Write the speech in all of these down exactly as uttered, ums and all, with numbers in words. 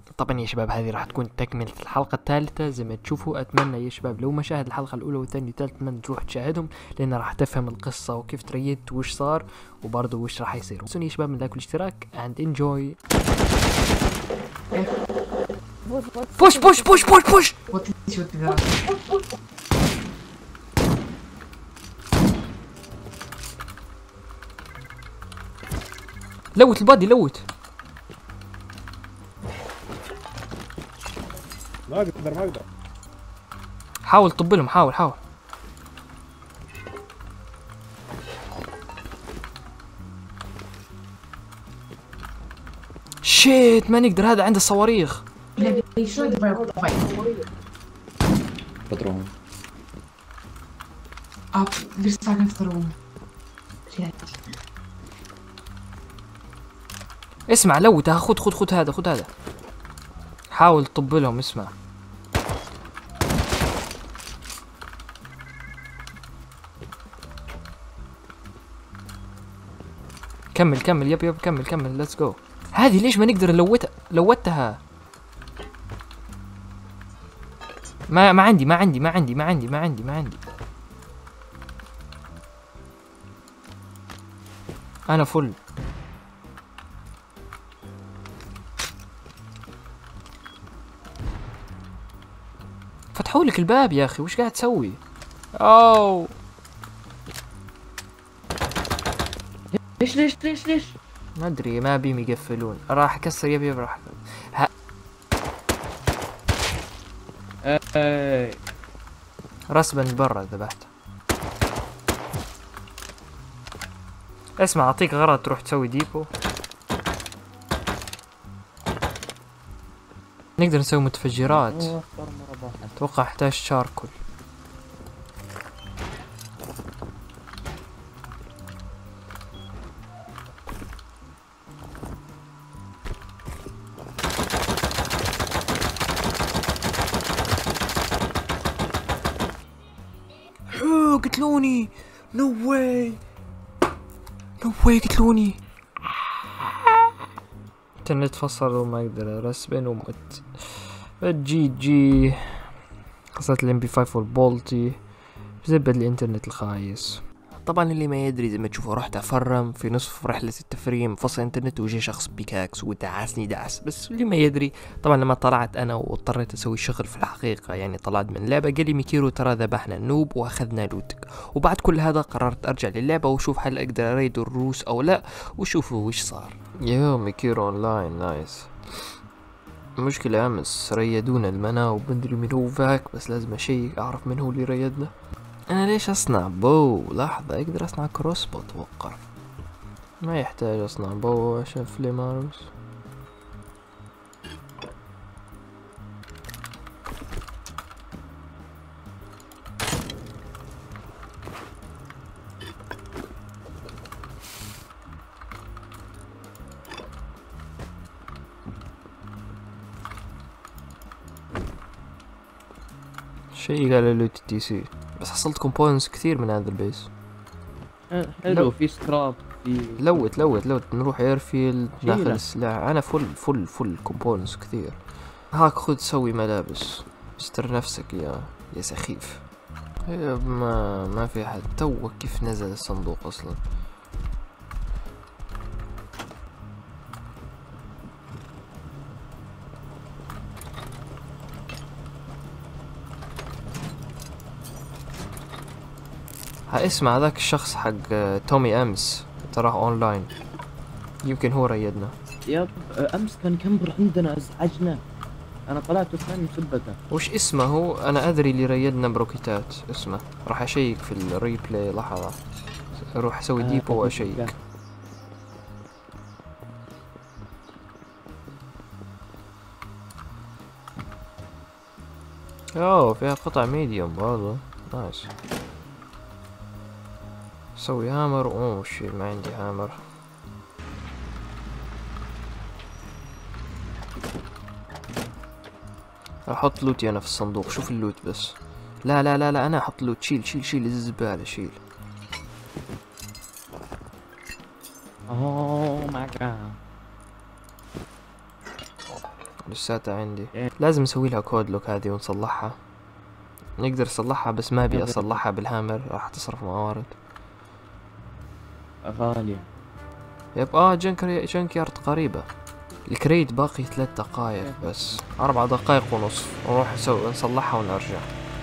طبعا يا شباب هذه راح تكون تكملة الحلقة الثالثة زي ما تشوفوا. اتمنى يا شباب لو ما شاهد الحلقة الاولى والثانية والثالثة اتمنى تروح تشاهدهم، لان راح تفهم القصة وكيف تريدت وش صار وبرضه وش راح يصير. تنسوني يا شباب من لايك والاشتراك and enjoy. بوش بوش بوش بوش بوش. لوت البادي لوت. ما اقدر ما اقدر. حاول طب لهم، حاول حاول. شيت ما نقدر، هذا عنده صواريخ. Patrão. Ah, versagen erom. اسمع لوتها، خذ خذ خذ هذا خذ هذا. حاول طب لهم. اسمع كمل كمل يب يب كمل كمل ليتس جو. هذه ليش ما نقدر نلوتها؟ لوتها. ما ما عندي ما عندي ما عندي ما عندي ما عندي ما عندي انا فل. فتحوا لك الباب يا اخي، وش قاعد تسوي؟ اوه ليش ليش ليش ليش؟ ما ادري، ما بيم يقفلون. راح اكسر يبي يبي راح ها... اي رسبا برا ذبحته. اسمع اعطيك غرض تروح تسوي ديبو. نقدر نسوي متفجرات. اتوقع احتاج شاركل. قتلوني. نو واي نو واي قتلوني. الانترنت فصل وما اقدر ارسبن ومت. جي جي قصة الام بي خمسة والبولتي بزبد الانترنت الخايس. طبعا اللي ما يدري زي ما تشوفوا رحت افرم في نصف رحلة التفريم فصل انترنت وجي شخص بيكاكس ودعسني دعس. بس اللي ما يدري طبعا لما طلعت انا واضطريت اسوي شغل في الحقيقة، يعني طلعت من اللعبة قال لي ميكيرو ترى ذبحنا النوب واخذنا لوتك. وبعد كل هذا قررت ارجع للعبة واشوف هل اقدر اريد الروس او لا وشوفوا وش صار. يو ميكيرو اونلاين نايس. المشكلة امس ريدونا المنا وبندري من هو ذاك، بس لازم اشيك اعرف من هو اللي ريدنا. انا ليش اصنع بو؟ لحظة اقدر اصنع كروس بو اتوقع. ما يحتاج اصنع بو عشان فليماروس. شيء قال له تي سي، بس حصلت كومبوننتس كثير من هذا البيس. حلو. في سكراب في لوت لوت لوت نروح ايرفيلد ناخذ شيلة. السلاح. انا فل فل فل كومبوننتس كثير. هاك خذ سوي ملابس استر نفسك يا يا سخيف. هي ما ما في احد. توك كيف نزل الصندوق اصلا. ها اسمع هذاك الشخص حق تومي امس تراه اونلاين، يمكن هو ريدنا. يب امس كان كمبر عندنا ازعجنا. انا طلعت وكان مسبته. وش اسمه هو؟ انا ادري اللي ريدنا بروكيتات اسمه. راح اشيك في الريبلاي لحظة. اروح اسوي آه ديبو طيب، واشيك. اوه فيها قطع ميديوم برضه نايس. سوي هامر. اوه شي ما عندي هامر. احط لوتي انا في الصندوق. شوف اللوت بس. لا لا لا لا انا احط لوت. شيل شيل شيل الزبالة شيل. اوه ماي جاد. لساتها عندي. إيه. لازم نسوي لها كود لوك هذه ونصلحها. نقدر نصلحها بس ما ابي يلا. اصلحها بالهامر، راح تصرف موارد. غالية. يب اه جنك جنك يارد قريبة. الكريد باقي ثلاث دقائق بس، أربع دقائق ونصف، ونروح نسوي نصلحها ونرجع.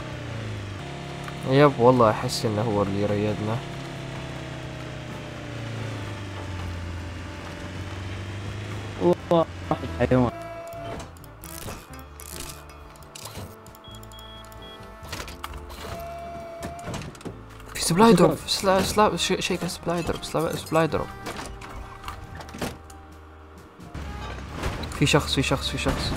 يب والله أحس إنه هو اللي يريدنا. واحد حيوان. في سبلاي دروب، سلا سلا شيء شيء سبلاي دروب، سلا سبلاي دروب. في شخص في شخص في شخص.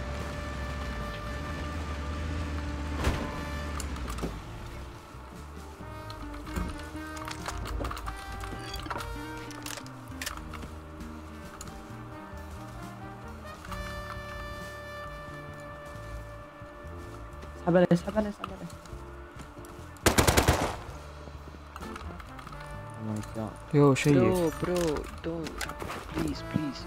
اسحب عليه اسحب عليه اسحب عليه. Oh my God. يو شيء. برو برو دون بليز بليز.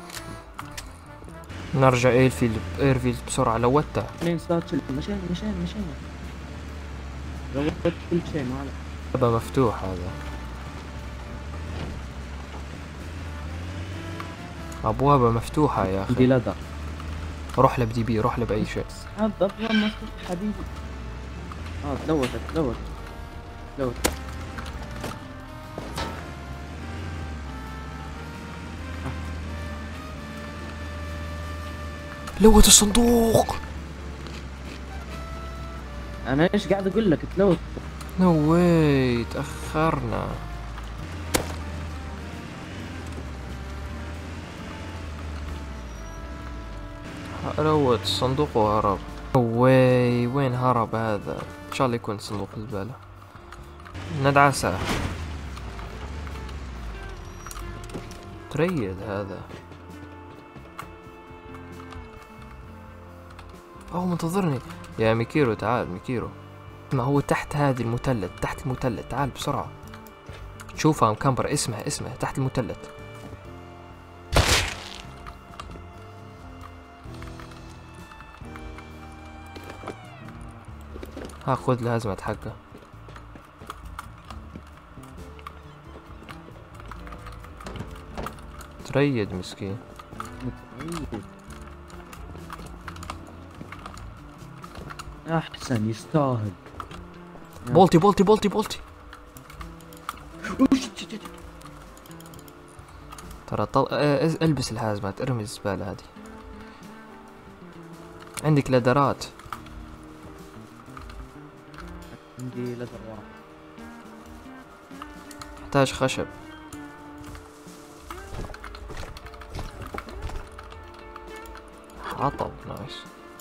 نرجع ايرفيلد ايرفيلد بسرعة لوته. اثنين ساتشل. مشينا مشينا مشينا. روت كل شيء ما عليه. باب مفتوح هذا. أبوابه مفتوحة يا عندي أخي. لدى. روح له بدي بي، روح له بأي شيء. اسحب ابغى مفتوح حبيبي. اه تلوثت تلوثت تلوثت. لوت الصندوق. انا ايش قاعد اقول لك تلوث. نو واي تأخرنا. لوت الصندوق وهرب. نو واي وين هرب هذا؟ إن شاء الله يكون صندوق الزبالة. ندعسه. تريد هذا. أوه منتظرني يا ميكيرو. تعال ميكيرو. ما هو تحت هذه المثلث، تحت المثلث. تعال بسرعة. شوفها مكمبر. اسمه اسمه تحت المثلث. ها خذ الهزمة حقه. تريد مسكين. احسن يستاهل. بولتي بولتي بولتي بولتي. ترى طل... اه البس الهازمات، ارمي الزبالة هذه. عندك لدرات. عندي لدر واحد. احتاج خشب. عطب نايس.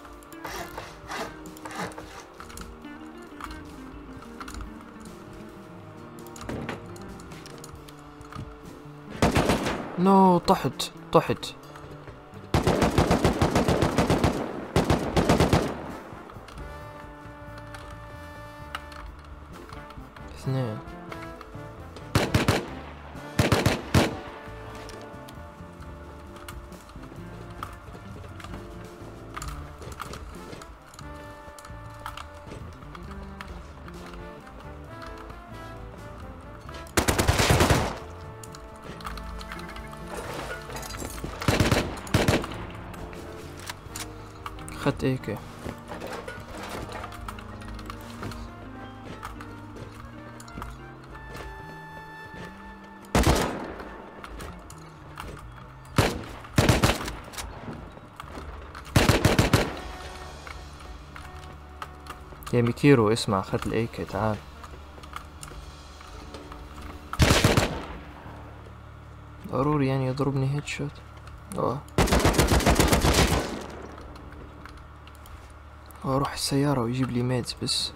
نو طحت طحت. اثنين. اخذت ايكي. يا ميكيرو اسمع، اخذت الايكي. تعال. ضروري يعني يضربني هيد شوت. اوه اروح السيارة ويجيب لي ميدز بس.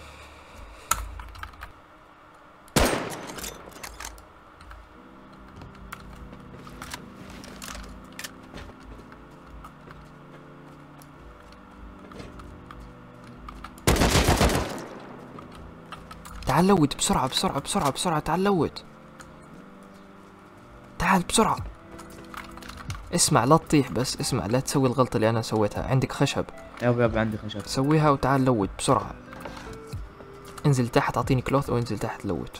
تعال لوت بسرعة بسرعة بسرعة بسرعة. تعال لوت. تعال بسرعة. اسمع لا تطيح، بس اسمع لا تسوي الغلطة اللي انا سويتها. عندك خشب؟ ياب ياب عندي خشب. سويها وتعال لوت بسرعة. انزل تحت اعطيني كلوث او انزل تحت لوت.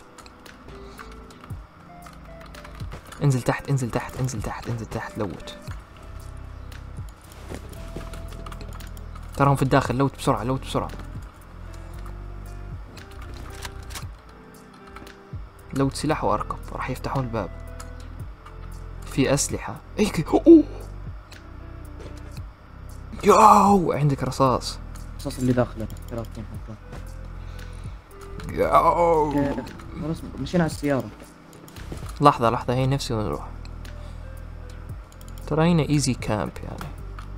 انزل تحت انزل تحت انزل تحت انزل تحت لوت. تراهم في الداخل. لوت بسرعة لوت بسرعة. لوت سلاح واركب راح يفتحون الباب. في اسلحة. ايك اوه ياو عندك رصاص. الرصاص اللي داخله ثلاثين حتى. ياو خلاص مشينا على السيارة. لحظة لحظة هي نفسي نروح. ترى هنا ايزي كامب يعني.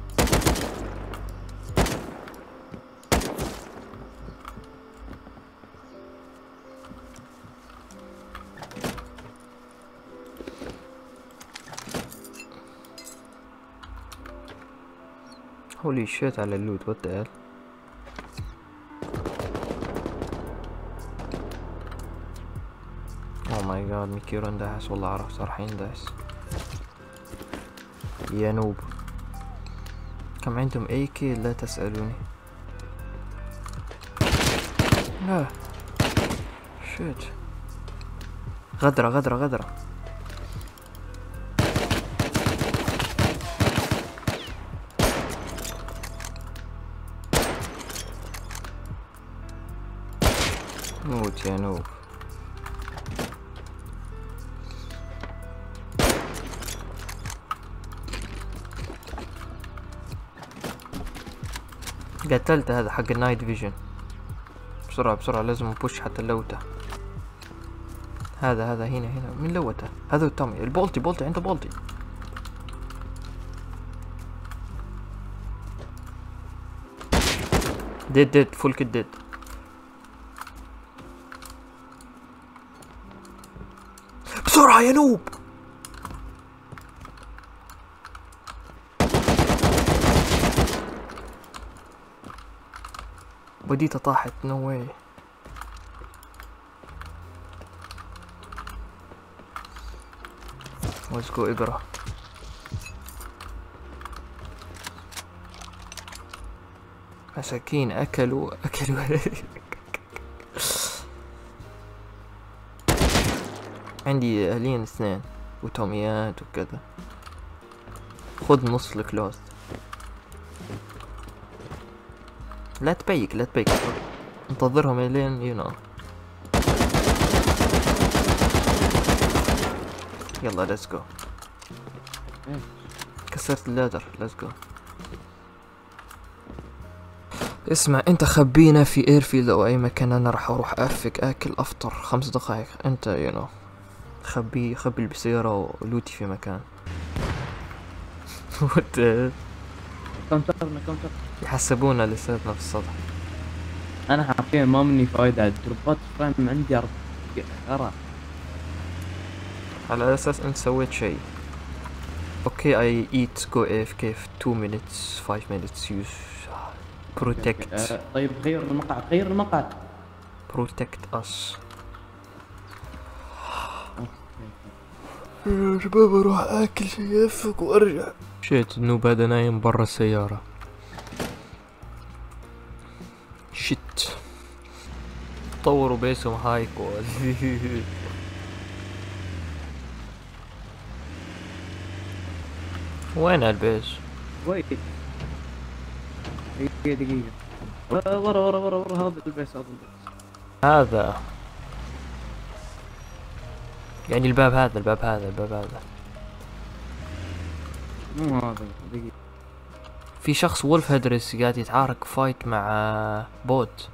هولي شيت على اللوت وات ذا هيل. اوه ماي جاد ميكيرو اندهس. والله عرفت راح يندهس يا نوب. كم عندهم اي كي لا تسألوني. لا شيت. غدرة غدرة غدرة. موت يا نوب. قتلت هذا حق النايت فيجن. بسرعة بسرعة لازم نبوش حتى اللوته. هذا هذا هنا هنا من لوته. هذا تومي. البولتي بولتي عنده بولتي. ديد ديد فول كيد ديد. بسرعة يا نوب. بديتها طاحت. نو واي. ليتس جو اقرا. مساكين اكلوا اكلوا. عندي اهلين اثنين وتوميات وكذا. خذ نص الكلوث. لا تبيك لا تبيك. انتظرهم الين يو نو. يلا ليتس جو. كسرت اللادر. ليتس جو. اسمع انت خبينا في ايرفيلد او اي مكان. انا راح اروح افك اكل افطر خمس دقائق. انت يو نو خبي خبي بالسيارة ولوتي في مكان. وات كونترنا كونتر. يحسبونا لساتنا في السطح. انا حرفيا ما مني فايدة على الدروبات. فاهم عندي أربع غرا. على اساس انت سويت شيء. اوكي اي ايت جو اف كيف two minutes five minutes use protect. آه طيب غير المقعد غير المقعد. protect us. يا شباب اروح اكل شيء افك وارجع. شيت النوب هذا نايم برا السيارة. شت طوروا بيسهم هايكو. وين البيس؟ ويت هي دقيقة. ورا ورا ورا ورا ورا هذا البيس هذا البيس. هذا يعني الباب هذا الباب هذا الباب هذا. مو هذا دقيقة. في شخص وولف هدرس قاعد يتعارك فايت مع بوت.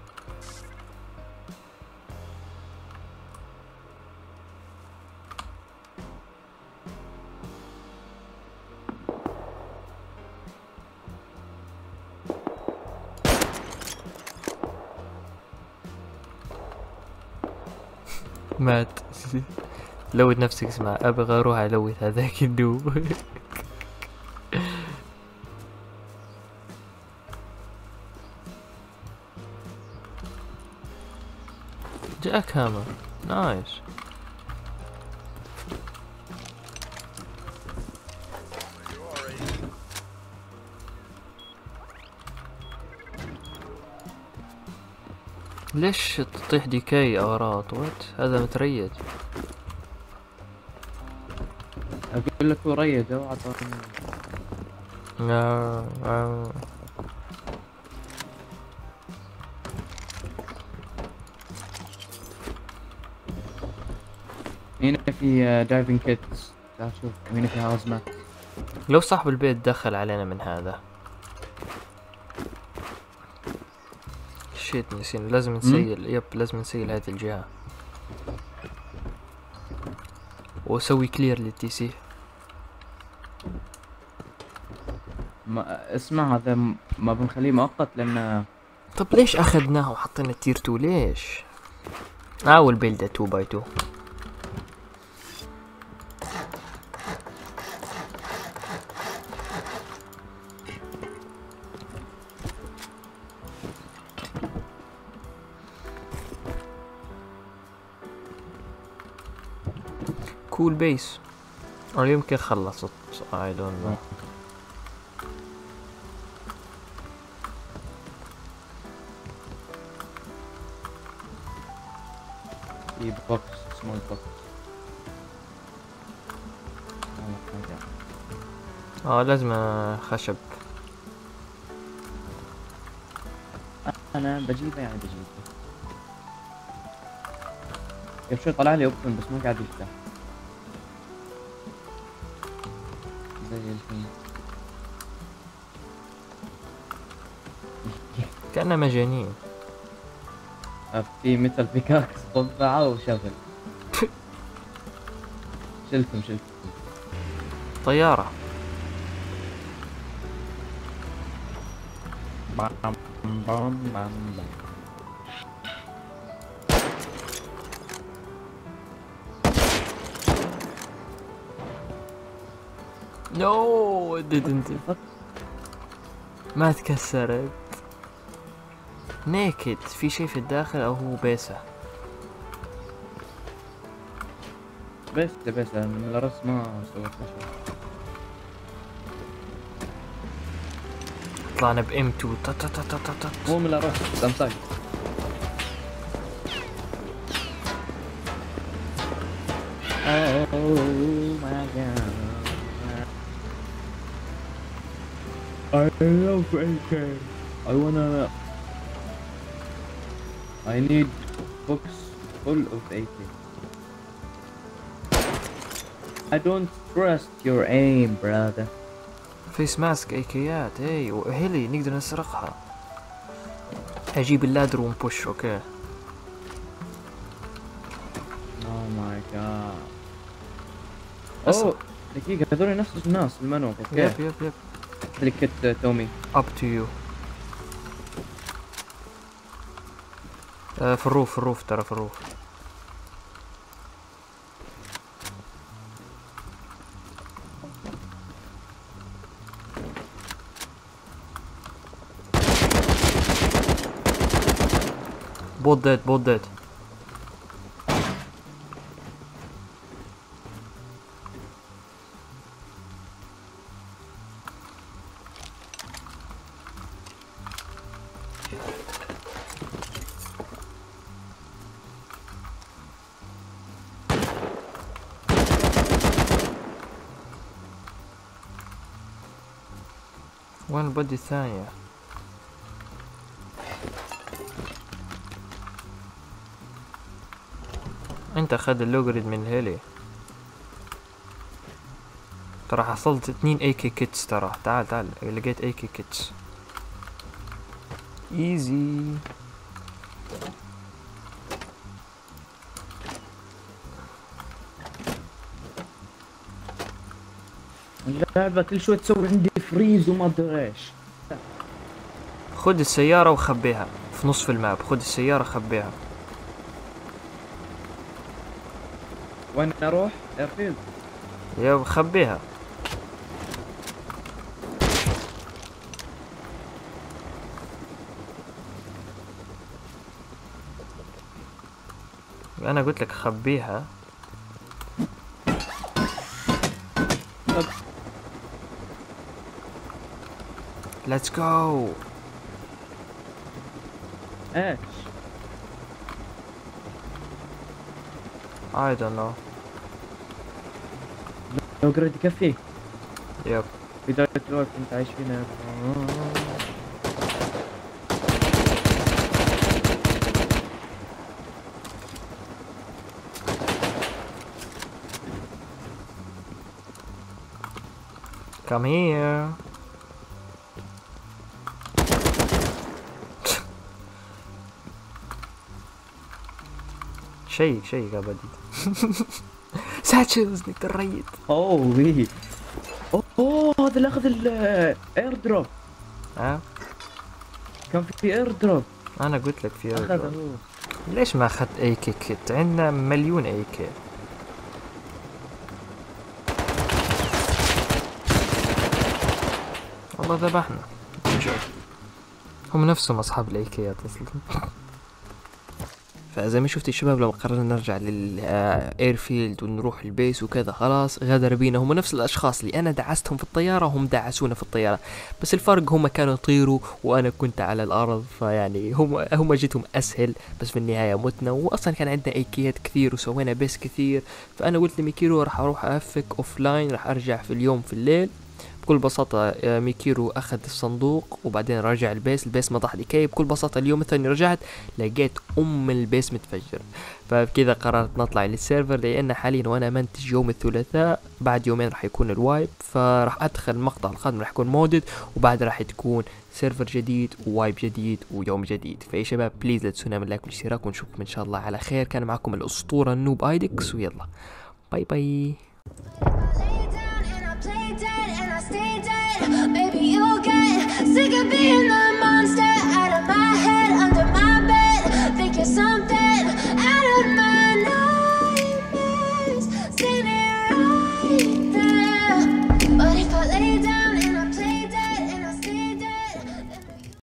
مات. لوت نفسك. اسمع ابغى اروح الوت هذاك الدوب. جاك هامر نايس. ليش تطيح ديكاي اغراض؟ وات هذا متريد. اقول لك هو ريد وعطاني. آه، آه. هنا في دايفنج كيتس، تعال شوف هنا في هازمات. لو صاحب البيت دخل علينا من هذا. شيت نسينا، لازم نسيل. يب لازم نسيل هذه الجهة واسوي كلير للتي سي. ما اسمع هذا م- ما بنخليه مؤقت لان طب ليش اخذناه وحطينا تير تو؟ ليش؟ اول بيلد تو باي تو. كول بيس. او يمكن خلصت. I don't know. في بوكس سمول بوكس. اه لازم خشب. انا بجيبه يعني بجيبه. يا شو طلع لي اوبشن بس ما قاعد يفتح زي الحين. كأننا مجانين. في مثل بيكاكس طبعه وشغل. شلتم شلتم. طيارة. بام بام بام بام. نو didn't. ما تكسرت. نيكد. في شيء في الداخل او هو بيسة؟ بس بس من الرسم ما سويت شيء. طلعنا بام تو. تا تا تا تا تا تا. مو من الرسم سامسونج. Oh my god. I love A K. I wanna. I need books full of A K. I don't trust your aim, brother. فيس ماسك ايكيات. اي وهيلي نقدر نسرقها. اجيب اللادر ونبوش. اوكي. Oh my god. أص- Oh دقيقة هذول نفس الناس المنوب. اوكي. يب يب يب. كليكت تومي. up to you. آه في الروف في الروف ترى في الروف. بوت ديد بوت ديد. وين البدي الثانية؟ انت اخذ اللوجريد من الهيلي. ترى حصلت اتنين اي كي كيتس. ترى تعال تعال لقيت اي كي كيتس. ايزي. اللعبة كل شوي تسوي عندي فريز وما ادري ايش. خد السيارة وخبيها في نصف الماب. خد السيارة خبيها. وين اروح؟ ايرفيلد. يا خبيها. انا قلت لك خبيها. ليتس جو. ايش؟ I don't know. لو جريد يكفي يب. بداية الوقت انت عايش فينا. Come here. شيك شيك ابدي. ساتشلز نقدر الريد. اوه وي. اوه هذا اللي اخذ الاير دروب. ها؟ كان في اير دروب. انا قلت لك في اخذه اير هو. ليش ما اخذت اي كي كيت؟ عندنا مليون اي كي. والله ذبحنا. هم نفسهم اصحاب الاي كيات اصلا. فزي ما شفتوا الشباب لما قررنا نرجع للايرفيلد ونروح البيس وكذا خلاص غدر بينا. هم نفس الاشخاص اللي انا دعستهم في الطياره هم دعسونا في الطياره، بس الفرق هم كانوا يطيروا وانا كنت على الارض، فيعني هم هم جيتهم اسهل، بس في النهايه متنا. واصلا كان عندنا ايكيات كثير وسوينا بيس كثير، فانا قلت لميكيرو راح اروح افك اوف لاين، راح ارجع في اليوم في الليل. بكل بساطة ميكيرو أخذ الصندوق وبعدين رجع البيس، البيس ما ضح لي كي. بكل بساطة اليوم الثاني رجعت لقيت أم البيس متفجر، فبكذا قررت نطلع للسيرفر لأن حاليا وأنا منتج يوم الثلاثاء، بعد يومين راح يكون الوايب، فراح أدخل مقطع القادم راح يكون مودد، وبعد راح تكون سيرفر جديد ووايب جديد ويوم جديد. فيا شباب بليز لا تنسونا من لايك والاشتراك، ونشوفكم إن شاء الله على خير. كان معكم الأسطورة النوب ايدكس، ويلا باي باي. Baby, you'll get sick of being the